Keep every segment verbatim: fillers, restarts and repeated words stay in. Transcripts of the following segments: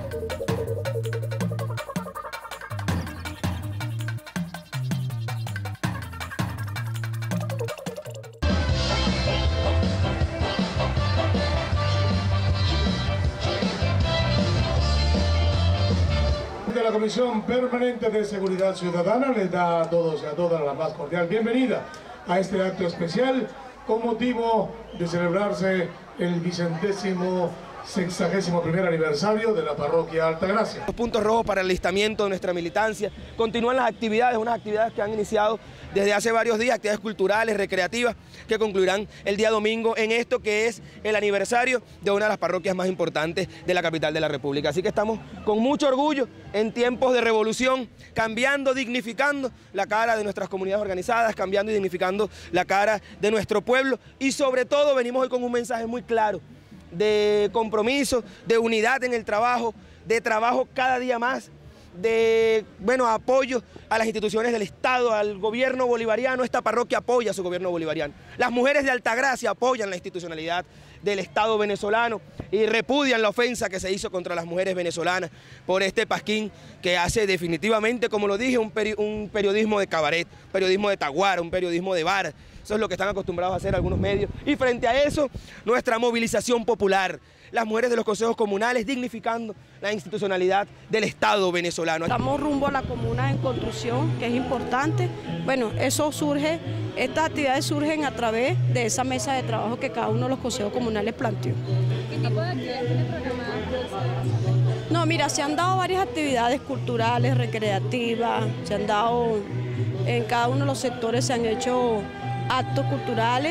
De la Comisión Permanente de Seguridad Ciudadana les da a todos y a todas la más cordial bienvenida a este acto especial con motivo de celebrarse el vicentésimo sexagésimo primer aniversario de la parroquia Altagracia. Los puntos rojos para el alistamiento de nuestra militancia. Continúan las actividades, unas actividades que han iniciado desde hace varios días, actividades culturales, recreativas, que concluirán el día domingo en esto que es el aniversario de una de las parroquias más importantes de la capital de la República. Así que estamos con mucho orgullo en tiempos de revolución, cambiando, dignificando la cara de nuestras comunidades organizadas, cambiando y dignificando la cara de nuestro pueblo y sobre todo venimos hoy con un mensaje muy claro de compromiso, de unidad en el trabajo, de trabajo cada día más, de bueno, apoyo a las instituciones del Estado, al gobierno bolivariano. Esta parroquia apoya a su gobierno bolivariano. Las mujeres de Altagracia apoyan la institucionalidad del Estado venezolano y repudian la ofensa que se hizo contra las mujeres venezolanas por este pasquín que hace definitivamente, como lo dije, un, peri un periodismo de cabaret, un periodismo de taguara, un periodismo de bar. Eso es lo que están acostumbrados a hacer algunos medios. Y frente a eso, nuestra movilización popular, las mujeres de los consejos comunales dignificando la institucionalidad del Estado venezolano. Estamos rumbo a la comuna en construcción, que es importante. Bueno, eso surge, estas actividades surgen a través de esa mesa de trabajo que cada uno de los consejos comunales planteó. ¿Qué tipo de actividades tiene programadas? No, mira, se han dado varias actividades culturales, recreativas, se han dado, en cada uno de los sectores se han hecho actos culturales,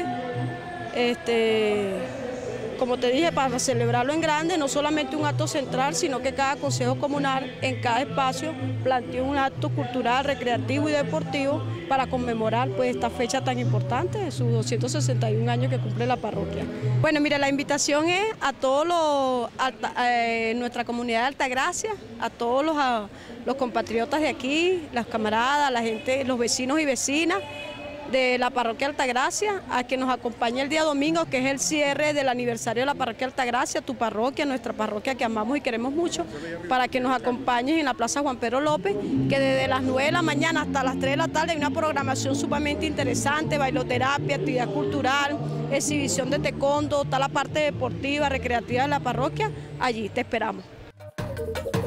este, como te dije, para celebrarlo en grande, no solamente un acto central, sino que cada consejo comunal en cada espacio planteó un acto cultural, recreativo y deportivo para conmemorar pues esta fecha tan importante de sus doscientos sesenta y un años que cumple la parroquia. Bueno, mira, la invitación es a todos los, a, eh, nuestra comunidad de Altagracia, a todos los, a, los compatriotas de aquí, las camaradas, la gente, los vecinos y vecinas de la parroquia Altagracia, a que nos acompañe el día domingo, que es el cierre del aniversario de la parroquia Altagracia, tu parroquia, nuestra parroquia que amamos y queremos mucho, para que nos acompañes en la Plaza Juan Pedro López, que desde las nueve de la mañana hasta las tres de la tarde hay una programación sumamente interesante, bailoterapia, actividad cultural, exhibición de taekwondo, está la parte deportiva, recreativa de la parroquia. Allí te esperamos.